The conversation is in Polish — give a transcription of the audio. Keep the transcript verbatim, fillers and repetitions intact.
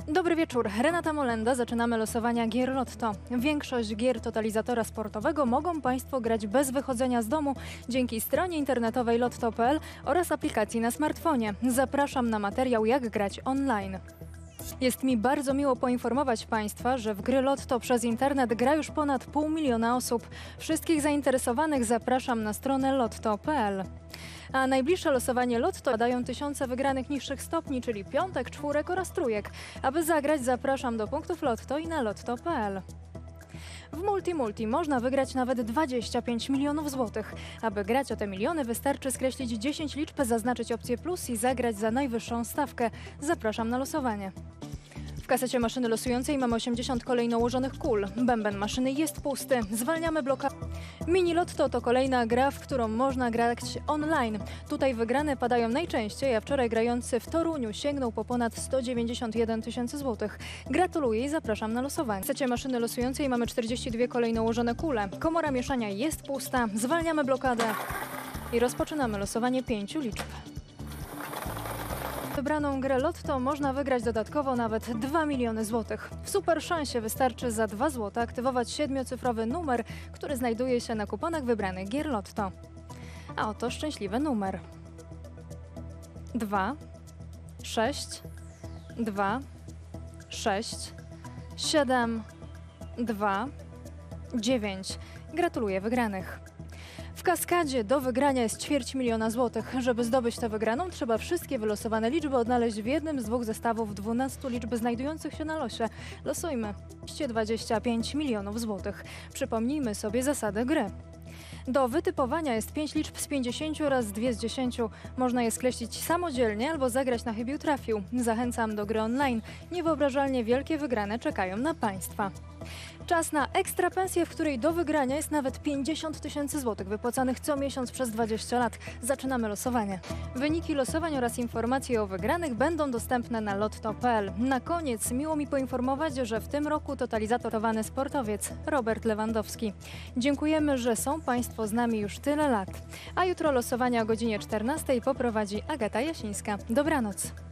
Dobry wieczór, Renata Molenda. Zaczynamy losowania gier Lotto. Większość gier totalizatora sportowego mogą Państwo grać bez wychodzenia z domu dzięki stronie internetowej lotto kropka p l oraz aplikacji na smartfonie. Zapraszam na materiał Jak grać online. Jest mi bardzo miło poinformować Państwa, że w gry Lotto przez internet gra już ponad pół miliona osób. Wszystkich zainteresowanych zapraszam na stronę lotto kropka p l. A najbliższe losowanie Lotto dają tysiące wygranych niższych stopni, czyli piątek, czwórek oraz trójek. Aby zagrać, zapraszam do punktów Lotto i na lotto kropka p l. W Multi Multi można wygrać nawet dwadzieścia pięć milionów złotych. Aby grać o te miliony, wystarczy skreślić dziesięć liczb, zaznaczyć opcję plus i zagrać za najwyższą stawkę. Zapraszam na losowanie. W kasecie maszyny losującej mamy osiemdziesiąt kolejno ułożonych kul. Bęben maszyny jest pusty. Zwalniamy blokadę. Mini Lotto to kolejna gra, w którą można grać online. Tutaj wygrane padają najczęściej, a wczoraj grający w Toruniu sięgnął po ponad sto dziewięćdziesiąt jeden tysięcy złotych. Gratuluję i zapraszam na losowanie. W kasecie maszyny losującej mamy czterdzieści dwie kolejno ułożone kule. Komora mieszania jest pusta. Zwalniamy blokadę i rozpoczynamy losowanie pięciu liczb. Wybraną grę Lotto można wygrać dodatkowo nawet dwa miliony złotych. W super szansie wystarczy za dwa złote aktywować siedmiocyfrowy numer, który znajduje się na kuponach wybranych gier Lotto. A oto szczęśliwy numer. dwa, sześć, dwa, sześć, siedem, dwa, dziewięć. Gratuluję wygranych. W kaskadzie do wygrania jest ćwierć miliona złotych. Żeby zdobyć tę wygraną, trzeba wszystkie wylosowane liczby odnaleźć w jednym z dwóch zestawów dwunastu liczb znajdujących się na losie. Losujmy. dwieście dwadzieścia pięć milionów złotych. Przypomnijmy sobie zasady gry. Do wytypowania jest pięć liczb z pięćdziesięciu oraz dwie z dziesięciu. Można je skreślić samodzielnie albo zagrać na chybił trafił. Zachęcam do gry online. Niewyobrażalnie wielkie wygrane czekają na Państwa. Czas na ekstra pensję, w której do wygrania jest nawet pięćdziesiąt tysięcy złotych wypłacanych co miesiąc przez dwadzieścia lat. Zaczynamy losowanie. Wyniki losowań oraz informacje o wygranych będą dostępne na lotto kropka p l. Na koniec miło mi poinformować, że w tym roku totalizatorowany sportowiec Robert Lewandowski. Dziękujemy, że są Państwo z nami już tyle lat. A jutro losowania o godzinie czternastej poprowadzi Agata Jasińska. Dobranoc.